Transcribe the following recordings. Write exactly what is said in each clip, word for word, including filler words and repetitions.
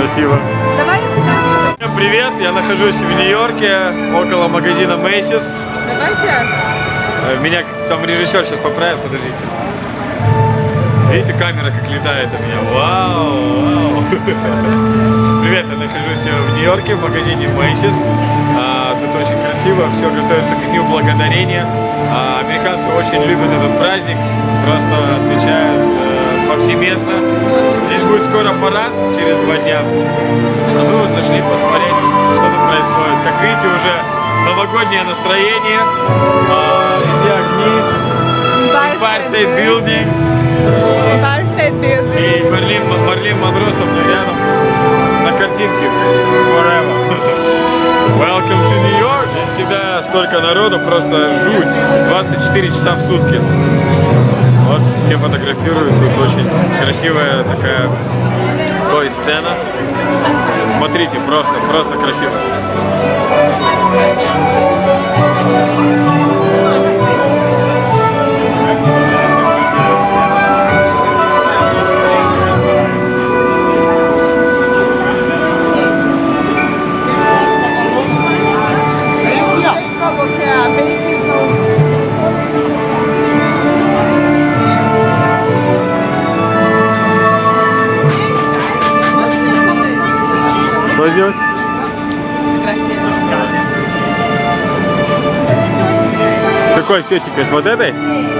красиво. Давай. Всем привет, я нахожусь в Нью-Йорке, около магазина Macy's. Давайте. Меня там режиссер сейчас поправит, подождите. Видите, камера как летает у меня. Вау, вау. Привет, я нахожусь в Нью-Йорке, в магазине Macy's. А, тут очень красиво, все готовится к Дню Благодарения. А, американцы очень любят этот праздник, просто отмечают э, повсеместно. Здесь будет скоро парад, через два дня. А мы вот зашли посмотреть, что тут происходит. Как видите, уже новогоднее настроение, а, везде огни, Empire State Building. Empire State Building. И Марлин, Марлин Монро со мной рядом на картинке. Forever. Welcome to New York. Здесь всегда столько народу, просто жуть. двадцать четыре часа в сутки. Вот, все фотографируют. Тут очень красивая такая той-сцена. Смотрите, просто, просто красиво. Что сделать? С какой сетикой? С вот этой?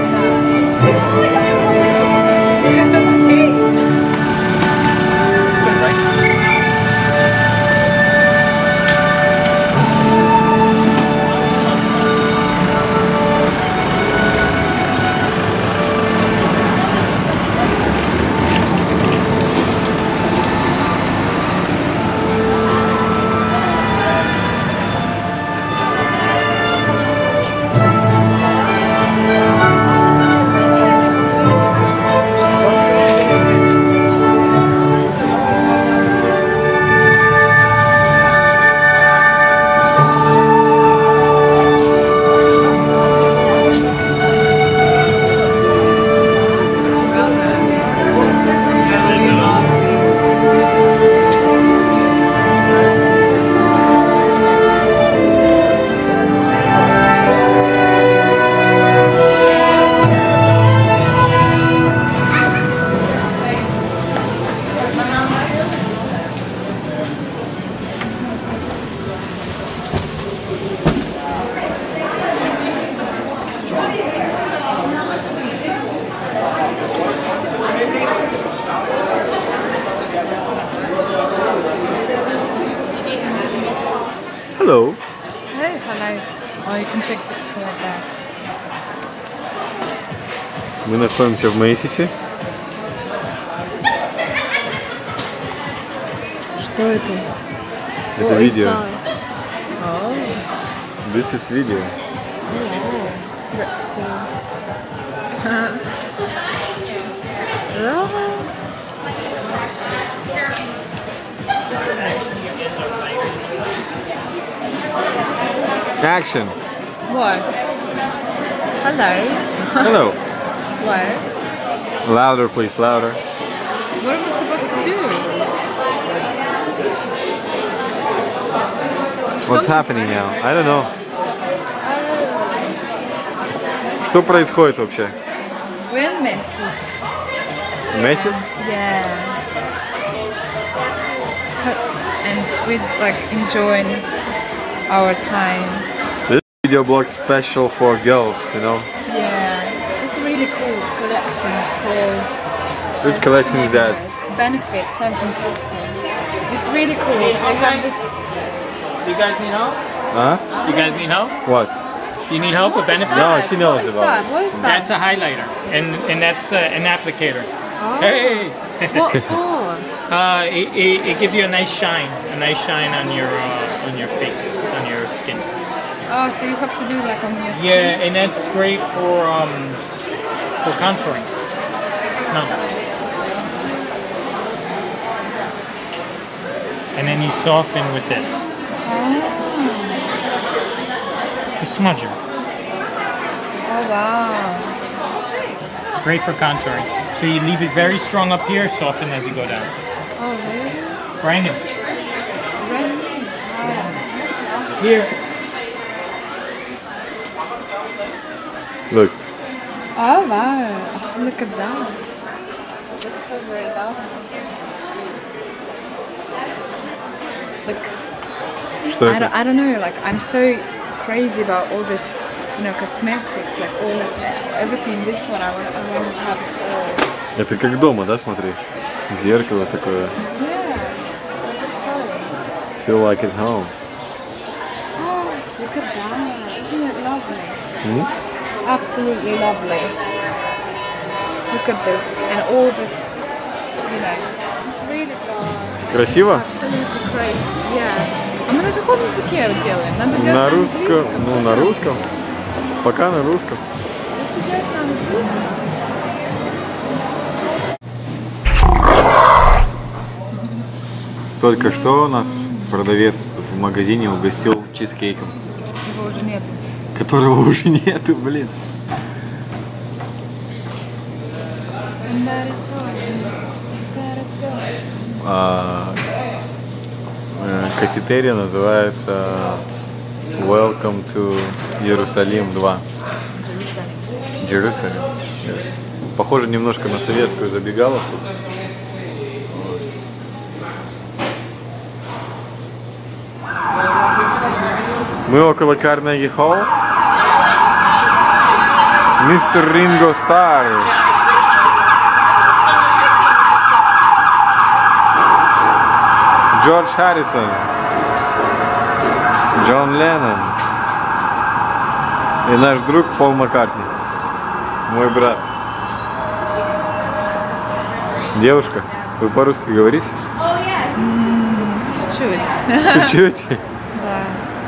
Hello. Hey, hello. Oh, you can take a picture like that. Мы находимся в Macy's. Что это? Это What видео. is that? Oh. This is video. Oh, that's cool. Oh. Action. What? Hello. Hello. What? Louder, please. Louder. What am I supposed to do? What's happening now? I don't know. Что происходит вообще? We're in Macy's. Macy's? Yeah. And we're like enjoying our time. This video blog special for girls, you know? Yeah. It's a really cool collection. It's called Which collection is that? Benefit San Francisco. It's really cool. They have this. You guys need help? Huh? You guys need help? What? Do you need help with benefits? No, she knows What is about that? it. What is That's that? a highlighter, and and that's uh, an applicator. Oh. Hey! What for? uh, it, it, it gives you a nice shine, a nice shine on your uh, on your face, on your skin. Oh, so you have to do like on your skin. Yeah, and that's great for um for contouring. No. And then you soften with this. Oh. To smudger. Oh wow. Great for contouring. So you leave it very strong up here, soften as you go down. Oh really? Brand new. Brand new. Here. Look. Oh wow! Look at that. That's so very lovely. Look. Что I это? don't, I don't know. Like I'm so crazy about all this, you know, cosmetics. Like all everything. This one, I want. I want to have it all. Это как дома, да, смотри? Зеркало такое. Yeah. Look at home. Feel like at home. Oh, look at that. Isn't it lovely? М? Absolutely lovely. Look at this and all this, you know, it's really uh, Красиво? absolutely great. Yeah. А мы на каком языке делаем? Надо делать На на русском. английском. Ну, на русском. Пока на русском. Лучше делать на английском. Только что у нас продавец тут в магазине угостил чизкейком. Его уже нет. Которого уже нету, блин. Somebody told me that it goes. А, э, кафетерия называется Welcome to Jerusalem два. Jerusalem. Yes. Похоже немножко на советскую забегаловку. Мы около Carnegie Hall. Мистер Ринго Стар. Джордж Харрисон. Джон Леннон. И наш друг Пол Маккартни. Мой брат. Девушка, вы по-русски говорите? Чуть-чуть. Чуть-чуть. Да.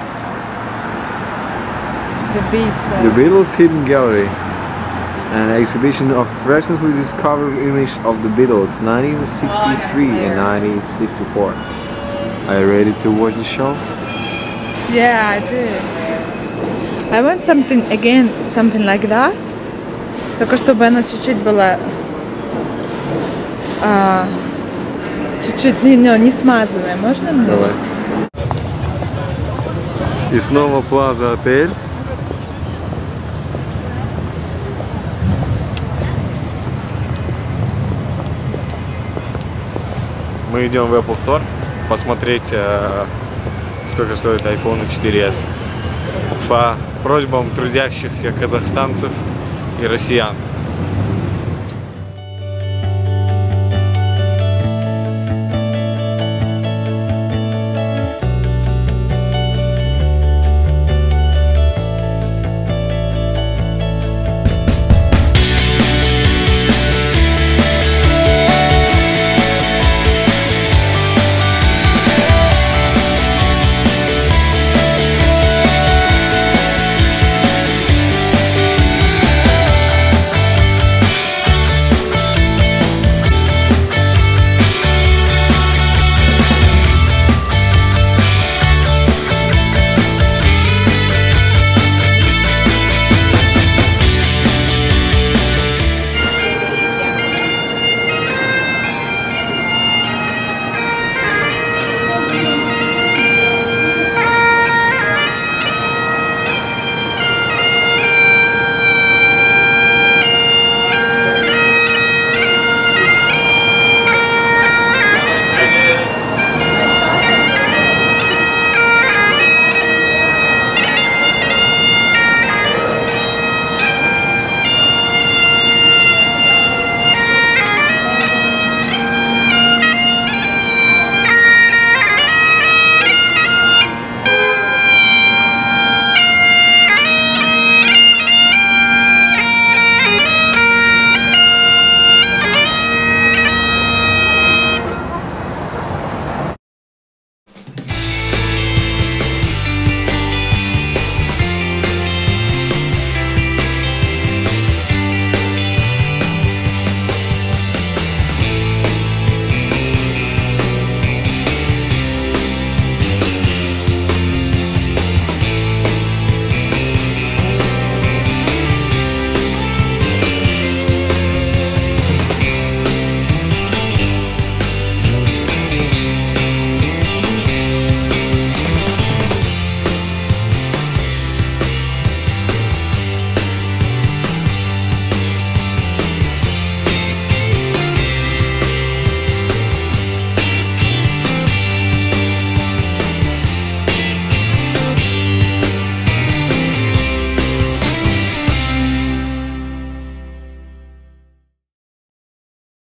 The beats. The Beatles Hidden Gallery, an exhibition of recently discovered images of the Beatles, nineteen sixty-three and nineteen sixty-four. Are you ready to watch the show? Yeah, I do. I want something again, something like that. Только чтобы она чуть-чуть была, а, чуть-чуть не, не, не смазанная. Можно мне? Давай. И снова Плаза отель. Мы идем в Apple Store посмотреть, э, сколько стоит айфон четыре эс. По просьбам трудящихся казахстанцев и россиян.